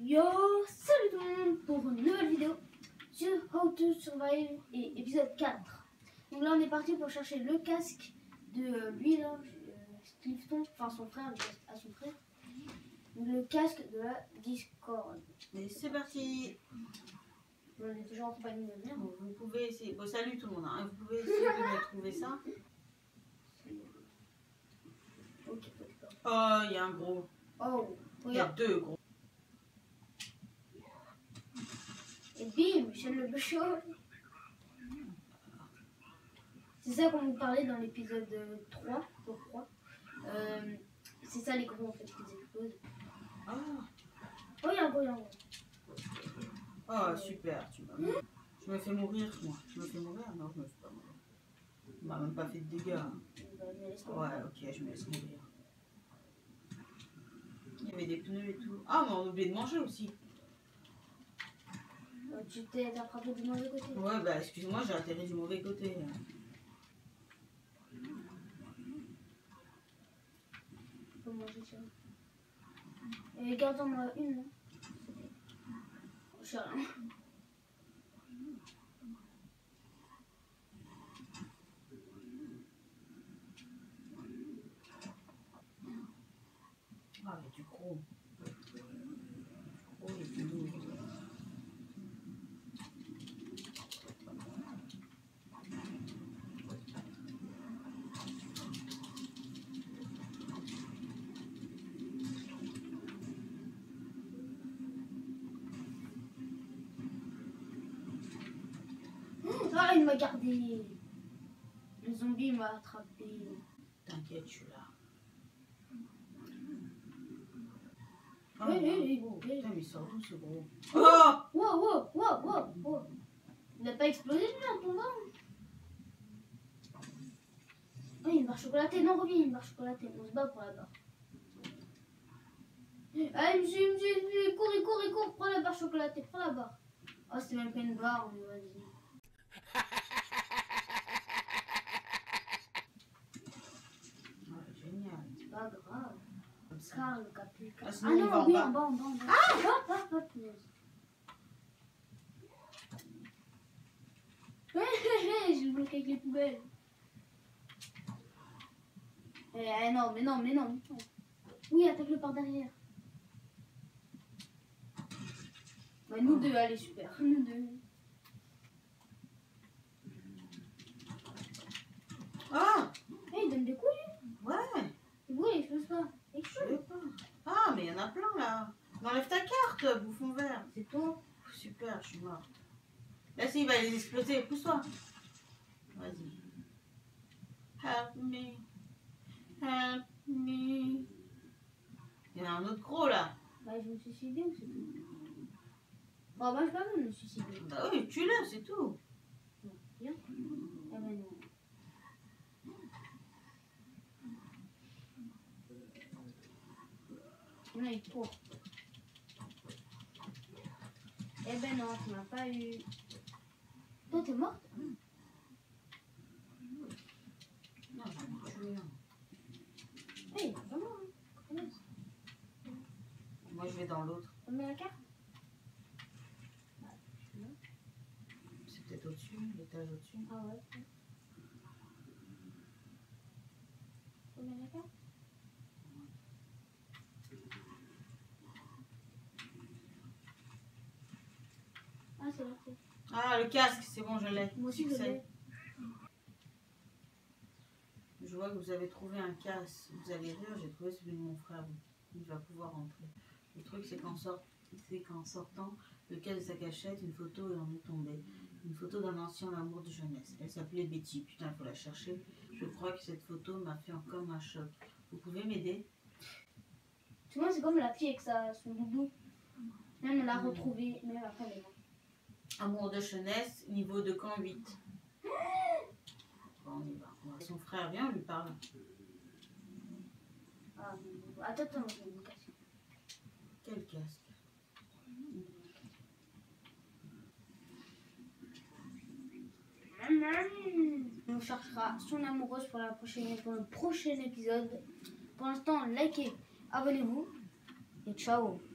Yo, salut tout le monde pour une nouvelle vidéo sur How to Survive et épisode 4. Donc là on est parti pour chercher le casque de lui là, Clifton, enfin son frère, à son frère. Donc le casque de la Discord. Et c'est parti. On est toujours en compagnie de mère. Bon, vous pouvez essayer. Bon, salut tout le monde. Hein. Vous pouvez essayer de me trouver ça. Ok. Oh, il y a un gros. Oh, Il y a regarde. deux gros. Et bim, Michel le Béchot. C'est ça qu'on vous parlait dans l'épisode 3, je crois. C'est ça les gros en fait qui explosent. Ah, Oh, il y a un gros, il y a un gros. oh super. Je me fais mourir, moi. Je me fais mourir? Non, je me fais pas mourir. On m'a même pas fait de dégâts. Ouais, ok, je me laisse mourir. Il y avait des pneus et tout. Ah, mais on a oublié de manger aussi. Tu t'es attrapé du mauvais côté. Ouais, bah excuse-moi, j'ai atterri du mauvais côté. Faut manger ça. Et garde-en-moi une, non? Je sais rien. Ah, il y a du gros. Oh, il y a du lourd. Ah, il m'a gardé. Le zombie m'a attrapé. T'inquiète, je suis là. Putain, mais il sort d'où ce gros? Oh! Wow. Il n'a pas explosé lui en tombant. Oh, il y a une barre chocolatée. Non, reviens, il y a une barre chocolatée. On se bat pour la barre. Allez, monsieur, il court. Prends la barre chocolatée, prends la barre. Oh, c'était même pas une barre, mais vas-y. Génial. C'est pas grave. Comme ça. Carl, capé. Ah, Ah sinon, il va non, en oui, bas. en bas. Ah, punaise. J'ai bloqué avec les poubelles. Non, mais non. Oui, attaque-le par derrière. Bah, nous deux, allez, super. Nous deux. Ah! Il donne des coups, lui. Ouais! Oui, il explose pas. Je sais pas. Ah, mais il y en a plein là. Mais enlève ta carte, bouffon vert. C'est toi. Super, je suis morte. Là, si, il va les exploser. Pousse-toi. Vas-y. Help me. Help me. Il y en a un autre gros là. Bah, je me suis suicidé ou c'est tout? Bon, moi, je pas voulu me suicider. Bah oui, tue-le, c'est tout. Non, bien. Ah, ben non. Non, il court. Eh ben non, tu m'as pas eu. Toi, t'es morte? Non, j'en ai tué un. Eh, il est pas mort, hein. Moi, je vais dans l'autre. On met la carte? C'est peut-être au-dessus, l'étage au-dessus. Ah ouais. On met la carte? Ah, c'est là. Ah, le casque, c'est bon, je l'ai. Moi aussi, je Succès. l'ai. Je vois que vous avez trouvé un casque. Vous allez rire, j'ai trouvé celui de mon frère. Il va pouvoir rentrer. Le truc, c'est qu'en sortant, le casque de sa cachette, une photo et en est tombée. Une photo d'un ancien amour de jeunesse. Elle s'appelait Betty. Putain, il faut la chercher. Je crois que cette photo m'a fait encore un choc. Vous pouvez m'aider? Tu vois, c'est comme la fille avec son doudou. Même elle l'a retrouvée, même après elle est morte. Amour de jeunesse, niveau de camp 8. Bon, on y va. Son frère vient, on lui parle. Ah, attends, je vais me casser. Quel casque? On cherchera son amoureuse pour le prochain épisode. Pour l'instant, likez, abonnez-vous et ciao.